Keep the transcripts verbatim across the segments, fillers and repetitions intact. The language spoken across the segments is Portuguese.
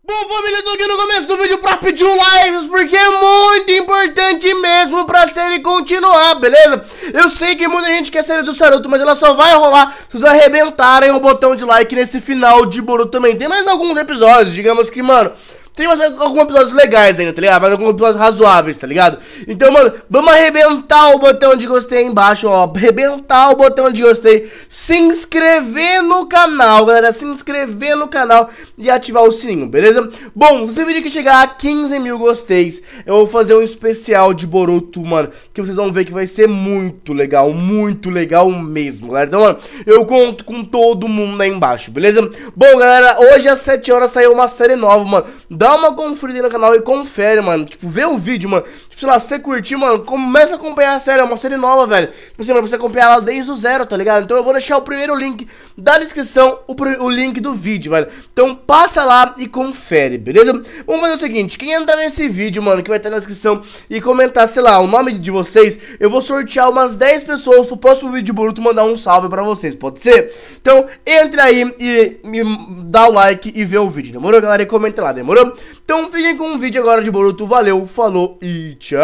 Bom, família, eu tô aqui no começo do vídeo pra pedir um like, porque é muito importante mesmo pra série continuar, beleza? Eu sei que muita gente quer a série do Saruto, mas ela só vai rolar se vocês arrebentarem o botão de like nesse final de Boruto também. Tem mais alguns episódios, digamos que, mano... Tem mais alguns episódios legais ainda, tá ligado? Mas alguns episódios razoáveis, tá ligado? Então, mano, vamos arrebentar o botão de gostei aí embaixo, ó. Arrebentar o botão de gostei. Se inscrever no canal, galera. Se inscrever no canal e ativar o sininho, beleza? Bom, se o vídeo que chegar a quinze mil gosteis, eu vou fazer um especial de Boruto, mano. Que vocês vão ver que vai ser muito legal. Muito legal mesmo, galera. Então, mano, eu conto com todo mundo aí embaixo, beleza? Bom, galera, hoje às sete horas saiu uma série nova, mano. Dá uma conferida no canal e confere, mano. Tipo, vê o vídeo, mano. Tipo, sei lá, se você curtir, mano, começa a acompanhar a série. É uma série nova, velho. Tipo assim, mano, você acompanhar ela desde o zero, tá ligado? Então eu vou deixar o primeiro link da descrição, o, o link do vídeo, velho. Então passa lá e confere, beleza? Vamos fazer o seguinte, quem entrar nesse vídeo, mano, que vai estar na descrição e comentar, sei lá, o nome de vocês, eu vou sortear umas dez pessoas pro próximo vídeo de Boruto mandar um salve pra vocês, pode ser? Então, entre aí e me dá o like e vê o vídeo, demorou, galera? E comenta lá, demorou? Então fiquem com o vídeo agora de Boruto, valeu, falou e tchau!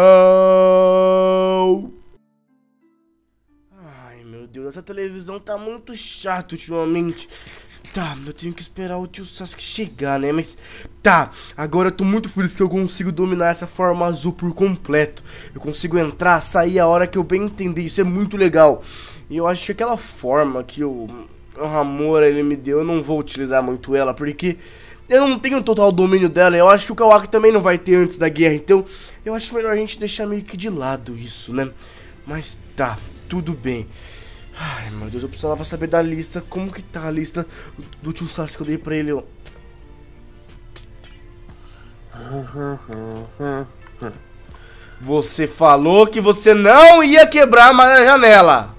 Ai, meu Deus, essa televisão tá muito chata ultimamente. Tá, eu tenho que esperar o tio Sasuke chegar, né, mas... Tá, agora eu tô muito feliz que eu consigo dominar essa forma azul por completo. Eu consigo entrar, sair a hora que eu bem entender, isso é muito legal. E eu acho que aquela forma que o, o Hamura, ele me deu, eu não vou utilizar muito ela, porque... eu não tenho total domínio dela, eu acho que o Kawaki também não vai ter antes da guerra, então eu acho melhor a gente deixar meio que de lado isso, né? Mas tá, tudo bem. Ai, meu Deus, eu precisava saber da lista, como que tá a lista do tio Sasuke que eu dei pra ele, ó. Você falou que você não ia quebrar mais a janela.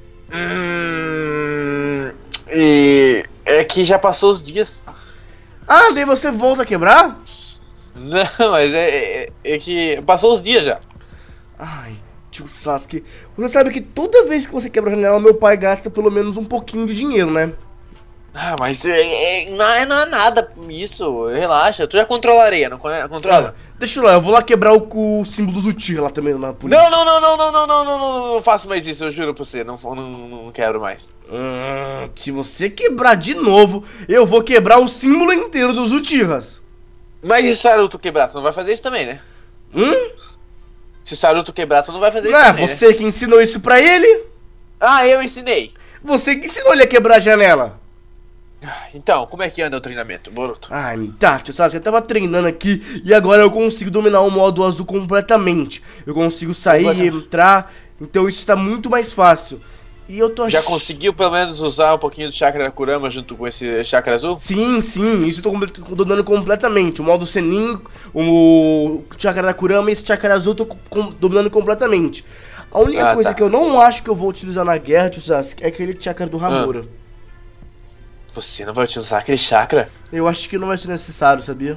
Hum, e é que já passou os dias. Ah, daí você volta a quebrar? Não, mas é, é, é que passou os dias já. Ai, tio Sasuke, você sabe que toda vez que você quebra a janela, meu pai gasta pelo menos um pouquinho de dinheiro, né? Ah, mas é, é, não, é, não é nada isso, relaxa. Tu já controla a areia, não controla? Ah, deixa eu lá, eu vou lá quebrar o, o símbolo do Uchiha lá também na polícia. Não, não, não, não, não, não, não, não, não, não faço mais isso, eu juro pra você, não, não, não quebro mais. Hum, se você quebrar de novo, eu vou quebrar o símbolo inteiro dos Uchihas. Mas e se o Saruto quebrar, tu não vai fazer isso também, né? Hum? Se o Saruto quebrar, tu não vai fazer não isso é também, você, né, que ensinou isso pra ele? Ah, eu ensinei. Você que ensinou ele a quebrar a janela. Então, como é que anda o treinamento, Boruto? Ai, tá, tio Sasuke, eu tava treinando aqui e agora eu consigo dominar o modo azul completamente. Eu consigo sair e entrar, então isso tá muito mais fácil. E eu tô... Já conseguiu pelo menos usar um pouquinho do chakra da Kurama junto com esse chakra azul? Sim, sim, isso eu tô dominando completamente. O modo Senin, o chakra da Kurama e esse chakra azul eu tô dominando completamente. A única ah, coisa tá. que eu não acho que eu vou utilizar na guerra, tio Sasuke, é aquele chakra do Hamura. Ah. Você não vai utilizar aquele chakra? Eu acho que não vai ser necessário, sabia?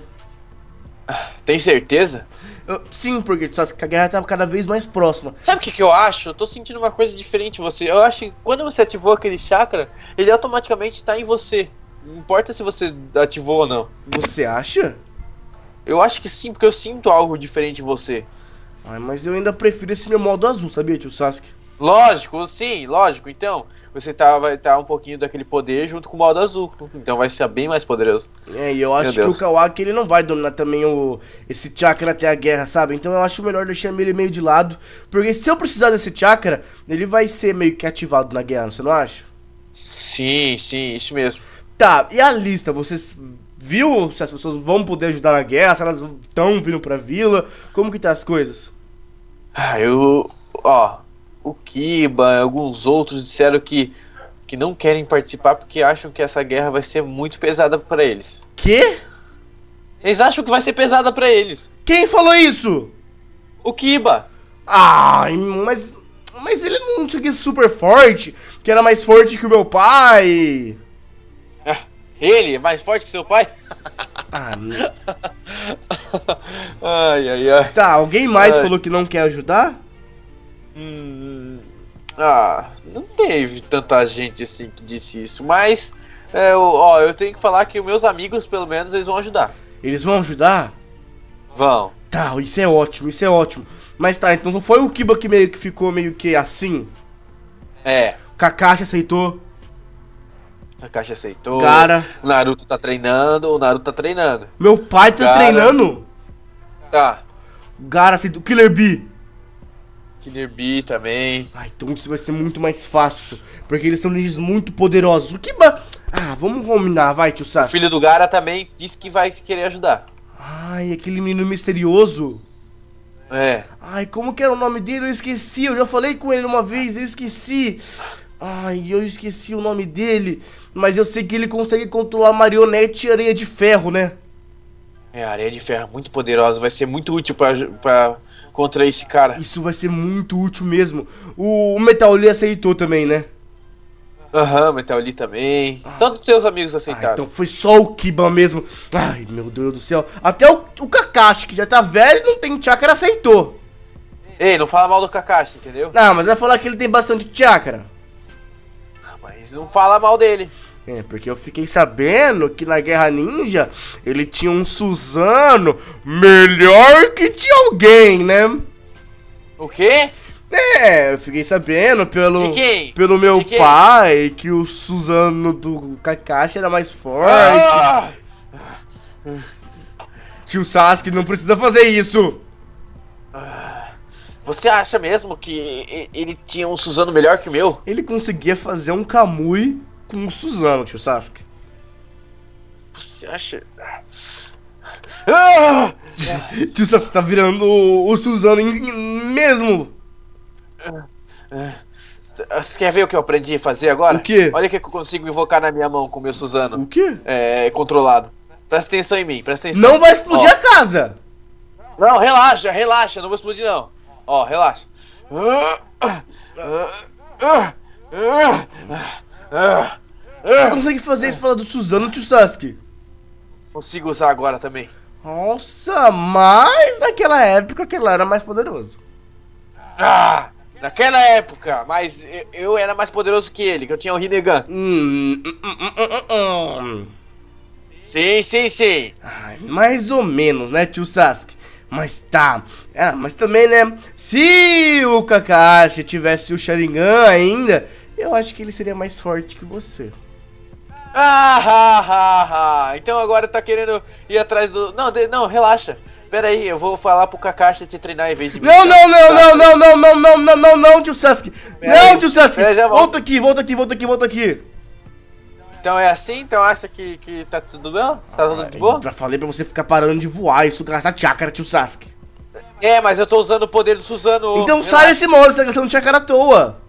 Tem certeza? Eu, sim, porque a guerra tá cada vez mais próxima. Sabe o que, que eu acho? Eu tô sentindo uma coisa diferente em você. Eu acho que quando você ativou aquele chakra, ele automaticamente tá em você. Não importa se você ativou ou não. Você acha? Eu acho que sim, porque eu sinto algo diferente em você. Ai, mas eu ainda prefiro esse meu modo azul, sabia, tio Sasuke? Lógico, sim, lógico. Então, você tá, vai estar tá um pouquinho daquele poder junto com o modo azul. Então vai ser bem mais poderoso. É, e eu acho que o Kawaki, ele não vai dominar também o, esse chakra até a guerra, sabe? Então eu acho melhor deixar ele meio de lado. Porque se eu precisar desse chakra, ele vai ser meio que ativado na guerra, você não acha? Sim, sim, isso mesmo. Tá, e a lista? Vocês viu se as pessoas vão poder ajudar na guerra? Se elas estão vindo pra vila? Como que tá as coisas? Ah, eu... Ó... O Kiba, alguns outros disseram que, que não querem participar porque acham que essa guerra vai ser muito pesada pra eles. Quê? Eles acham que vai ser pesada pra eles. Quem falou isso? O Kiba. Ai, mas... Mas ele não tinha que ser super forte, que era mais forte que o meu pai. Ah, ele é mais forte que seu pai? Ah, ai, ai, ai. Tá, alguém mais ai. falou que não quer ajudar? Hum, ah, não teve tanta gente assim que disse isso, mas É, eu, ó, eu tenho que falar que os meus amigos, pelo menos, eles vão ajudar. Eles vão ajudar? Vão. Tá, isso é ótimo, isso é ótimo. Mas tá, então não foi o Kiba que meio que ficou meio que assim? É. O Kakashi aceitou? A Caixa aceitou. Cara. O Naruto tá treinando, o Naruto tá treinando. Meu pai tá Cara. treinando? Tá. O Gara aceitou. Killer Bee. Killer Bee também. Ah, então isso vai ser muito mais fácil. Porque eles são ninjas muito poderosos. O Kiba... Ah, vamos combinar, vai, tio O Sasuke. filho do Gara também disse que vai querer ajudar. Ai, aquele menino misterioso. É. Ai, como que era o nome dele? Eu esqueci, eu já falei com ele uma vez, eu esqueci. Ai, eu esqueci o nome dele. Mas eu sei que ele consegue controlar marionete e areia de ferro, né? É, a areia de ferro é muito poderosa, vai ser muito útil pra, pra, contra esse cara. Isso vai ser muito útil mesmo. O, o Metal Lee aceitou também, né? Aham, uhum, Metal Lee também. Todos os teus amigos aceitaram. Ah, então foi só o Kiba mesmo. Ai, meu Deus do céu. Até o, o Kakashi, que já tá velho e não tem chakra, aceitou. Ei, não fala mal do Kakashi, entendeu? Não, mas vai falar que ele tem bastante chakra. Mas não fala mal dele. É, porque eu fiquei sabendo que na Guerra Ninja ele tinha um Suzano melhor que de alguém, né? O quê? É, eu fiquei sabendo pelo, De quem? pelo meu De quem? pai que o Suzano do Kakashi era mais forte. Ah! Tio Sasuke não precisa fazer isso. Você acha mesmo que ele tinha um Suzano melhor que o meu? Ele conseguia fazer um Kamui com o Suzano, tio Sasuke. Você acha... Ah! Tio Sasuke tá virando o, o Suzano em- em- mesmo. Você quer ver o que eu aprendi a fazer agora? O quê? Olha o que eu consigo invocar na minha mão com o meu Suzano. O quê? É, controlado. Presta atenção em mim, presta atenção. Não vai explodir Ó. a casa. Não, relaxa, relaxa, não vou explodir não. Ó, relaxa. Você consegue fazer a espada do Suzano, tio Sasuke? Consigo usar agora também. Nossa, mas naquela época aquele era mais poderoso. Ah, naquela época, mas eu, eu era mais poderoso que ele, que eu tinha o Rinnegan. Hum, hum, hum, hum, hum, hum. Sim, sim, sim. Ai, mais ou menos, né, tio Sasuke? Mas tá. Ah, mas também, né? Se o Kakashi tivesse o Sharingan ainda, eu acho que ele seria mais forte que você. Ah, ha, ha, ha. Então agora tá querendo ir atrás do... Não, de... não, relaxa. Pera aí, eu vou falar pro Kakashi te treinar em vez de... Não, não, não, não, não, não, não, não, não, não, não, tio Sasuke. Pera Não, aí. tio Sasuke. Pera aí, já volto. Volta aqui, volta aqui, volta aqui, volta aqui. Então é assim? Então acha que, que tá tudo bem? Tá tudo de boa? Já falei pra você ficar parando de voar, isso gasta chakra, tio Sasuke. É, mas eu tô usando o poder do Suzano. Então Relaxa. sai desse modo, você tá gastando chakra à toa.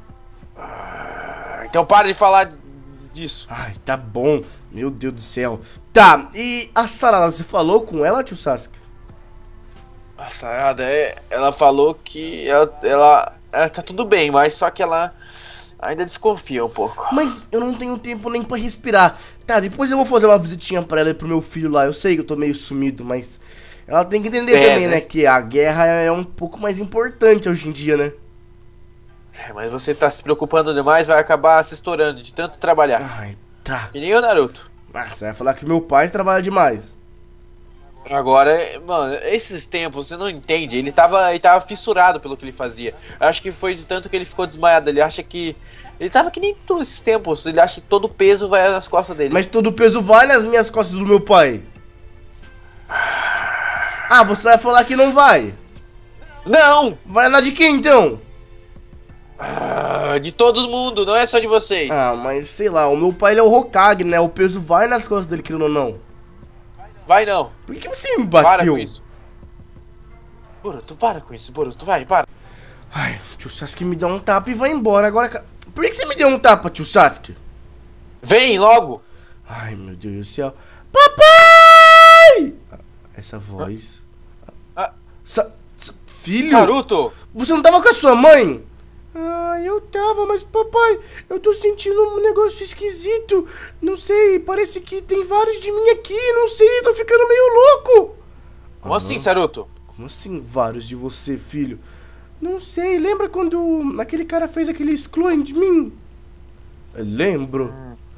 Então para de falar disso. Ai, tá bom. Meu Deus do céu. Tá, e a Sarada, você falou com ela, tio Sasuke? A Sarada, é, ela falou que ela, ela, ela tá tudo bem, mas só que ela ainda desconfia um pouco. Mas eu não tenho tempo nem pra respirar. Tá, depois eu vou fazer uma visitinha pra ela e pro meu filho lá. Eu sei que eu tô meio sumido, mas ela tem que entender É, também, né? né, que a guerra é um pouco mais importante hoje em dia, né? É, mas você tá se preocupando demais, vai acabar se estourando de tanto trabalhar. Ai, tá. E nem o Naruto. Ah, você vai falar que meu pai trabalha demais. Agora, mano, esses tempos, você não entende. Ele tava, ele tava fissurado pelo que ele fazia. Eu acho que foi de tanto que ele ficou desmaiado. Ele acha que... Ele tava que nem todos esses tempos. Ele acha que todo o peso vai nas costas dele. Mas todo o peso vai nas minhas costas do meu pai. Ah, você vai falar que não vai. Não! Vai na de quem, então? Ah, de todo mundo, não é só de vocês. Ah, mas sei lá, o meu pai ele é o Hokage, né? O peso vai nas costas dele, querendo ou não. Vai não. Por que você me Para bateu? com isso. Boruto, para com isso, Boruto, vai, para. Ai, tio Sasuke me dá um tapa e vai embora agora. ca- Por que que você me deu um tapa, tio Sasuke? Vem logo. Ai, meu Deus do céu. Papai! Ah, essa voz. Ah. Sa- sa- Filho? Naruto. Você não tava com a sua mãe? Ah, eu tava, mas papai, eu tô sentindo um negócio esquisito. Não sei, parece que tem vários de mim aqui, não sei, tô ficando meio louco. Como assim, Naruto? Como assim vários de você, filho? Não sei, lembra quando aquele cara fez aquele excluem de mim? Eu lembro.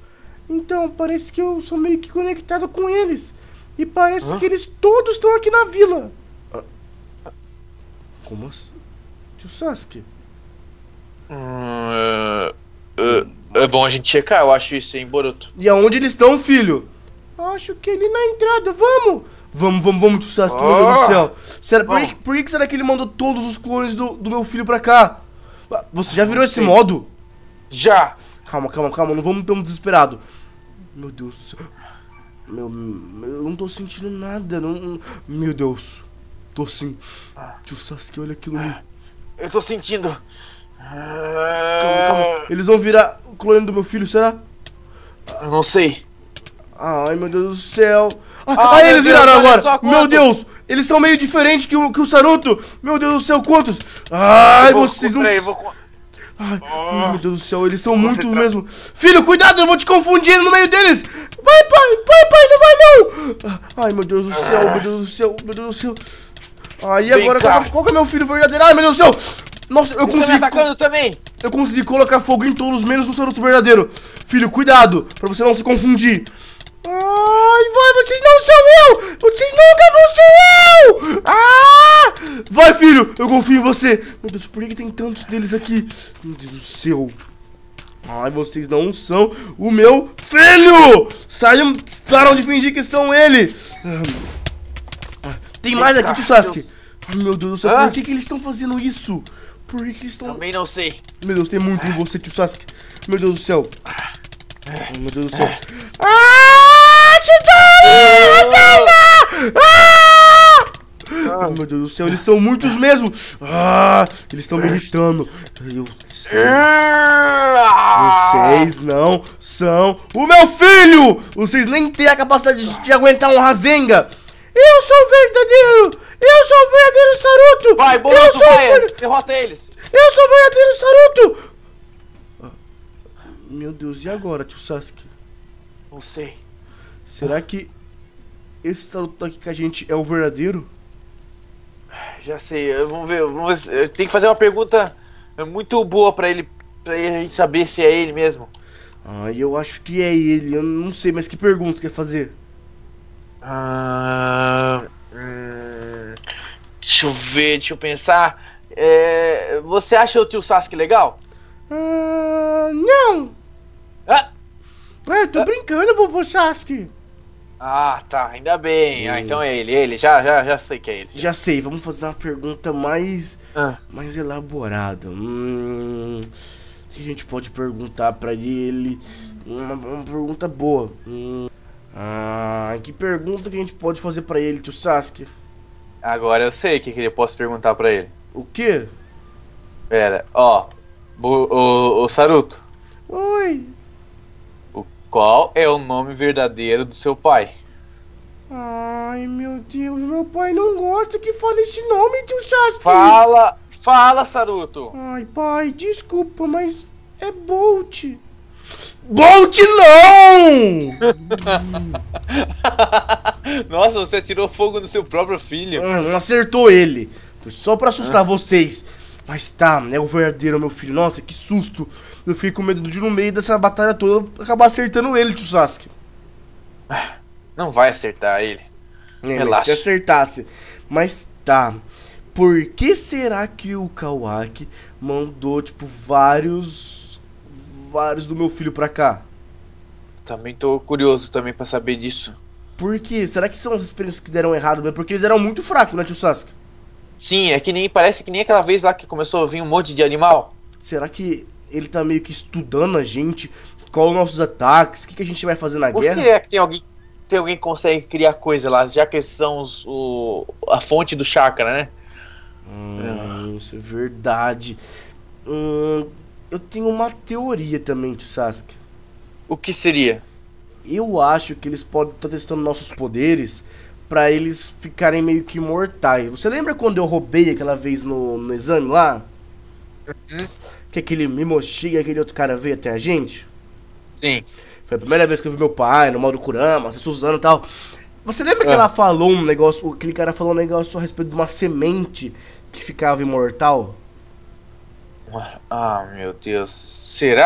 Então, parece que eu sou meio que conectado com eles. E parece Hã? que eles todos estão aqui na vila. Ah, como assim? Tio Sasuke? Hum, é, é, é bom a gente checar, eu acho isso, hein, Boruto. E aonde eles estão, filho? Acho que ele na entrada, vamos! Vamos, vamos, vamos, tio Sasuke, meu Deus do céu. Será, por, que, por que será que ele mandou todos os clones do, do meu filho pra cá? Ah, Você já virou esse sei. modo? Já! Calma, calma, calma, não vamos tão desesperado. Meu Deus do céu. Meu, meu, eu não tô sentindo nada, não... Meu Deus. Tô sim. Tio Sasuke, olha aquilo ali. Eu tô sentindo. Calma, calma. Eles vão virar o clone do meu filho, será? Eu não sei. Ai, meu Deus do céu. Ah, Ah, ah, meu eles Deus, viraram olha agora. só quantos. Meu Deus. Eles são meio diferentes que o, que o Saruto. Meu Deus do céu, quantos? Ai, Eu vou- vocês não... peraí, eu vou- Ai, ai, meu Deus do céu, eles são Você muitos tá- mesmo. Filho, cuidado, eu vou te confundir no meio deles. Vai, pai, pai, pai, não vai não. Ai, meu Deus do céu, meu Deus do céu, meu Deus do céu. Ai, e Vem agora, cá. qual, qual que é meu filho verdadeiro? Ai, meu Deus do céu. Nossa, eu Você tá me consegui... atacando também? Eu consegui colocar fogo em todos, menos no Saruto verdadeiro. Filho, cuidado, pra você não se confundir. Ai, vai, vocês não são eu! Vocês nunca vão ser eu! Ah! Vai, filho, eu confio em você. Meu Deus, por que tem tantos deles aqui? Meu Deus do céu. Ai, vocês não são o meu filho! Saiam, param de fingir que são ele. Ah, tem mais aqui, tio Sasuke. Ai, meu Deus do céu, Hã? por que, que eles estão fazendo isso? Por que, que eles estão... Também não sei. Meu Deus, tem muito em você, tio Sasuke. Meu Deus do céu. Ai, meu Deus do céu. Ah, Chitara! Ah! Ai, meu Deus do céu, eles são muitos mesmo. Ah, eles estão me irritando. Eu sei. Vocês não são o meu filho! Vocês nem têm a capacidade de, de aguentar um Rasengan. Eu sou o verdadeiro! Eu sou o verdadeiro Saruto! Vai, eu Boruto, sou o vai! ver- Derrota eles! Eu sou o verdadeiro Saruto! Ah, meu Deus, e agora, tio Sasuke? Não sei. Será que esse Saruto aqui com a gente é o verdadeiro? Já sei, vamos ver, vamos ver. Tem que fazer uma pergunta muito boa pra ele, pra a gente saber se é ele mesmo. Ah, eu acho que é ele, eu não sei, mas que pergunta você quer fazer? Ah, hum, deixa eu ver, deixa eu pensar. É, você acha o tio Sasuke legal? Ah, não! Ah, É, tô brincando, vovô Sasuke. ah, tá, ainda bem. Ah, Hum. então é ele, ele, já, já, já sei que é ele. Já sei, vamos fazer uma pergunta mais, Ah, mais elaborada. Hum, o que a gente pode perguntar pra ele? Uma, uma pergunta boa. Hum, ah, que pergunta que a gente pode fazer pra ele, tio Sasuke? agora eu sei o que, que eu posso perguntar pra ele. O quê? Pera, ó, o, o, o Saruto, Oi. o, qual é o nome verdadeiro do seu pai? Ai, meu Deus, meu pai não gosta que fale esse nome, tio Sasuke. Fala, fala, Saruto. Ai, pai, desculpa, mas é Bolt. Bolt não! Nossa, você atirou fogo no seu próprio filho. Ah, não acertou ele. Foi só pra assustar vocês. Mas tá, é o verdadeiro, meu filho. Nossa, que susto. Eu fiquei com medo de no meio dessa batalha toda eu acabar acertando ele, tio Sasuke. Não vai acertar ele. É, mas Relaxa. se acertasse. Mas tá. Por que será que o Kawaki mandou, tipo, vários... Vários do meu filho pra cá? Também tô curioso também pra saber disso. Por quê? Será que são as experiências que deram errado mesmo? Porque eles eram muito fracos, né, tio Sasuke? Sim, é que nem parece que nem aquela vez lá que começou a vir um monte de animal. Será que ele tá meio que estudando a gente? Qual os nossos ataques? O que, que a gente vai fazer na Ou guerra? se é que tem alguém, tem alguém que consegue criar coisa lá, já que esses são os, o, a fonte do chakra, né? Hum, isso é verdade. Hum, eu tenho uma teoria também, tio Sasuke. O que seria? Eu acho que eles podem estar testando nossos poderes pra eles ficarem meio que imortais. Você lembra quando eu roubei aquela vez no, no exame lá? Uhum. Que aquele Mimoshi e aquele outro cara veio até a gente? Sim. Foi a primeira vez que eu vi meu pai no modo Kurama, se Suzano e tal. Você lembra que Ah. ela falou um negócio, aquele cara falou um negócio a respeito de uma semente que ficava imortal? Ah, meu Deus. Será?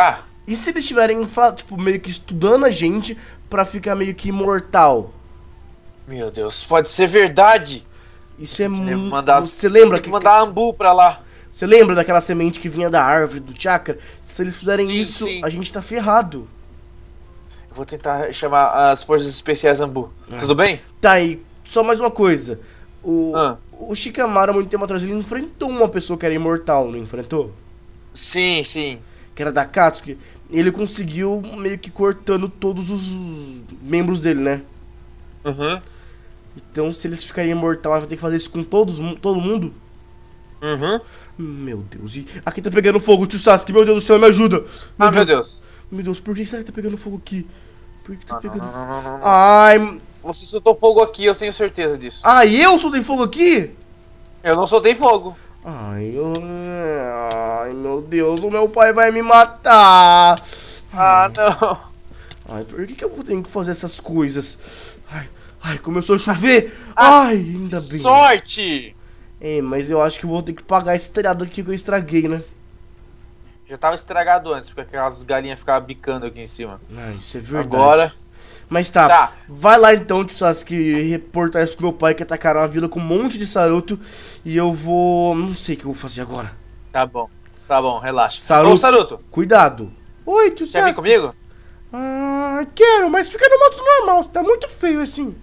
E se eles estiverem, tipo, meio que estudando a gente pra ficar meio que imortal? Meu Deus, pode ser verdade. Isso é muito... Mandar... Você lembra que... mandar Ambu pra lá. Você lembra daquela semente que vinha da árvore, do chakra? Se eles fizerem sim, isso, sim. a gente tá ferrado. Eu vou tentar chamar as forças especiais Ambu. Ah. Tudo bem? Tá, e só mais uma coisa. O, ah. o Shikamaru, há muito tempo atrás, ele enfrentou uma pessoa que era imortal, não enfrentou? Sim, sim. Que era da Katsuki. Ele conseguiu meio que cortando todos os membros dele, né? Uhum. Então, se eles ficarem imortais, vai ter que fazer isso com todos, todo mundo? Uhum. Meu Deus, e aqui tá pegando fogo, tio Sasuke, meu Deus do céu, me ajuda. Meu ah, Deus. meu Deus. Meu Deus, por que será que tá pegando fogo aqui? Por que tá ah, pegando fogo? Não, não, não, não. Ai... Você soltou fogo aqui, eu tenho certeza disso. Ah, eu soltei fogo aqui? Eu não soltei fogo. Ai, eu... Ai, meu Deus, o meu pai vai me matar. Ah, não. Ai, por que que eu vou ter que fazer essas coisas? Ai, ai, começou a chover. Ah, ai, ainda bem. Sorte! É, mas eu acho que eu vou ter que pagar esse telhado aqui que eu estraguei, né? Já tava estragado antes, porque aquelas galinhas ficavam bicando aqui em cima. Ah, isso é verdade. Agora... Mas tá, tá, vai lá então, tio Sasuke, reportar isso pro meu pai que atacaram a vila com um monte de Saruto. E eu vou... não sei o que eu vou fazer agora. Tá bom, tá bom, relaxa. Saruto, Ô, Saruto. Cuidado. Oi, tio Sasuke. Quer vir comigo? Ah, quero, mas fica no modo normal, tá muito feio assim.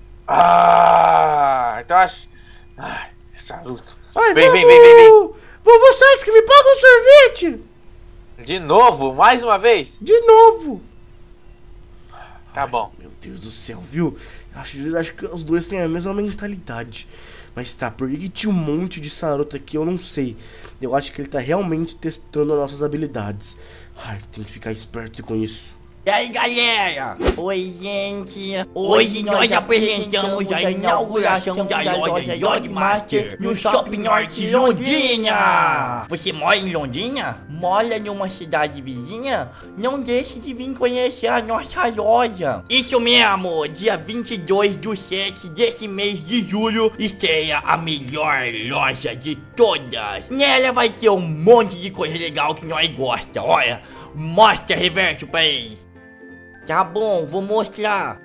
Ah, então acho... Ai, Saruto. Ai, vem, vamos... vem, vem, vem, vem. Vovô Sasuke, me paga um sorvete. De novo? Mais uma vez? De novo. Tá bom. Meu Deus do céu, viu? Acho, acho que os dois têm a mesma mentalidade. Mas tá, por que tinha um monte de Saruto aqui? Eu não sei. Eu acho que ele tá realmente testando as nossas habilidades. Ai, tem que ficar esperto com isso. E aí, galera? Oi, gente. Hoje nós apresentamos a inauguração da loja Yogmaster no Shopping Norte Londrina. Você mora em Londrina? Mora numa cidade vizinha? Não deixe de vir conhecer a nossa loja. Isso mesmo, dia vinte e dois do sete desse mês de julho estreia a melhor loja de todas. Nela vai ter um monte de coisa legal que nós gosta. Olha, mostra reverso pra eles. Tá bom, vou mostrar.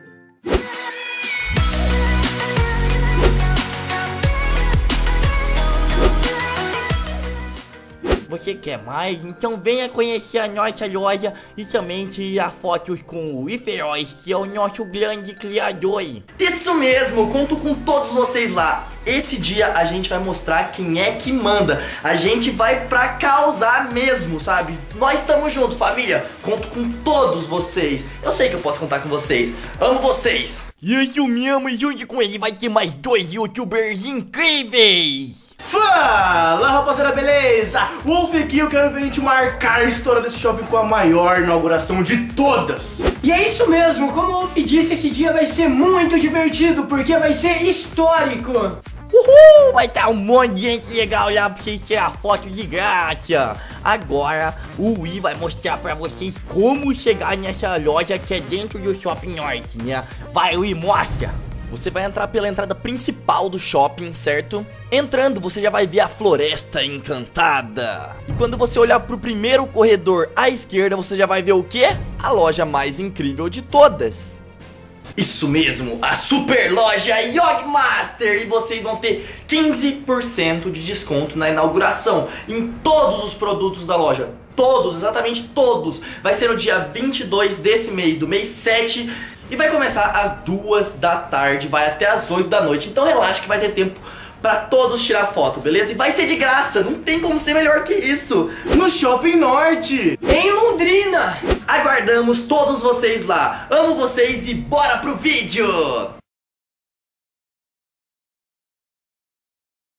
Você quer mais? Então venha conhecer a nossa loja e também tirar fotos com o Iferóis, que é o nosso grande criador. Isso mesmo, conto com todos vocês lá. Esse dia a gente vai mostrar quem é que manda. A gente vai pra causar mesmo, sabe? Nós estamos juntos, família. Conto com todos vocês. Eu sei que eu posso contar com vocês. Amo vocês. Isso mesmo, e junto com ele vai ter mais dois youtubers incríveis. Fala, rapaziada, beleza? Wolf aqui, eu quero ver a gente marcar a história desse shopping com a maior inauguração de todas. E é isso mesmo, como o Wolf disse, esse dia vai ser muito divertido, porque vai ser histórico. Uhul, vai estar um monte de gente legal lá pra vocês tirar foto de graça. Agora, o Wii vai mostrar pra vocês como chegar nessa loja que é dentro do Shopping Norte, né? Vai, Wii, mostra. Você vai entrar pela entrada principal do shopping, certo? Entrando, você já vai ver a Floresta Encantada. E quando você olhar pro primeiro corredor à esquerda, você já vai ver o quê? A loja mais incrível de todas. Isso mesmo, a super loja Yogmaster. E vocês vão ter quinze por cento de desconto na inauguração em todos os produtos da loja. Todos, exatamente todos. Vai ser no dia vinte e dois desse mês, do mês sete. E vai começar às duas da tarde, vai até às oito da noite. Então relaxa que vai ter tempo pra todos tirar foto, beleza? E vai ser de graça, não tem como ser melhor que isso. No Shopping Norte, em Londrina. Aguardamos todos vocês lá. Amo vocês e bora pro vídeo.